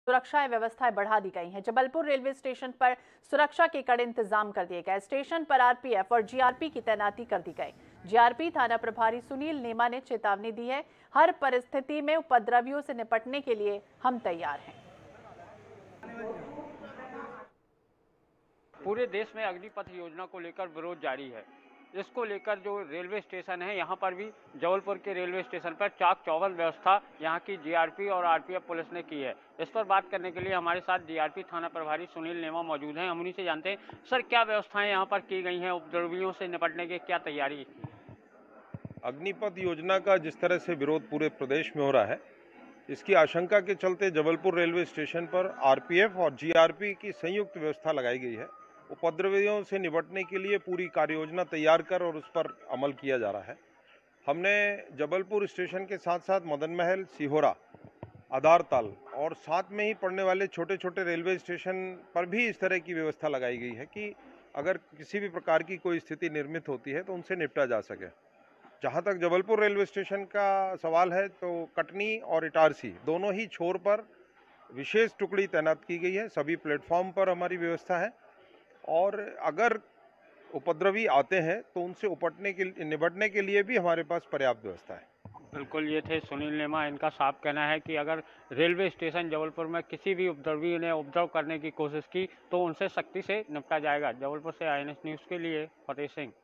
सुरक्षा व्यवस्थाएं बढ़ा दी गई हैं। जबलपुर रेलवे स्टेशन पर सुरक्षा के कड़े इंतजाम कर दिए गए। स्टेशन पर आरपीएफ और जीआरपी की तैनाती कर दी गई। जीआरपी थाना प्रभारी सुनील नेमा ने चेतावनी दी है, हर परिस्थिति में उपद्रवियों से निपटने के लिए हम तैयार हैं। पूरे देश में अग्निपथ योजना को लेकर विरोध जारी है। इसको लेकर जो रेलवे स्टेशन है, यहाँ पर भी जबलपुर के रेलवे स्टेशन पर चाक चौबंद व्यवस्था यहाँ की जीआरपी और आरपीएफ पुलिस ने की है। इस पर बात करने के लिए हमारे साथ जीआरपी थाना प्रभारी सुनील नेमा मौजूद हैं। हम उन्हीं से जानते हैं, सर क्या व्यवस्थाएं यहाँ पर की गई हैं, उपद्रवियों से निपटने की क्या तैयारी? अग्निपथ योजना का जिस तरह से विरोध पूरे प्रदेश में हो रहा है, इसकी आशंका के चलते जबलपुर रेलवे स्टेशन पर आरपीएफ और जीआरपी की संयुक्त व्यवस्था लगाई गई है। उपद्रवियों से निपटने के लिए पूरी कार्ययोजना तैयार कर और उस पर अमल किया जा रहा है। हमने जबलपुर स्टेशन के साथ साथ मदन महल, सिहोरा, आधारताल और साथ में ही पड़ने वाले छोटे छोटे रेलवे स्टेशन पर भी इस तरह की व्यवस्था लगाई गई है कि अगर किसी भी प्रकार की कोई स्थिति निर्मित होती है तो उनसे निपटा जा सके। जहां तक जबलपुर रेलवे स्टेशन का सवाल है, तो कटनी और इटारसी दोनों ही छोर पर विशेष टुकड़ी तैनात की गई है। सभी प्लेटफॉर्म पर हमारी व्यवस्था है और अगर उपद्रवी आते हैं तो उनसे निपटने के लिए भी हमारे पास पर्याप्त व्यवस्था है। बिल्कुल, ये थे सुनील नेमा। इनका साफ कहना है कि अगर रेलवे स्टेशन जबलपुर में किसी भी उपद्रवी ने उपद्रव करने की कोशिश की तो उनसे सख्ती से निपटा जाएगा। जबलपुर से आईएनएस न्यूज़ के लिए फतेह सिंह।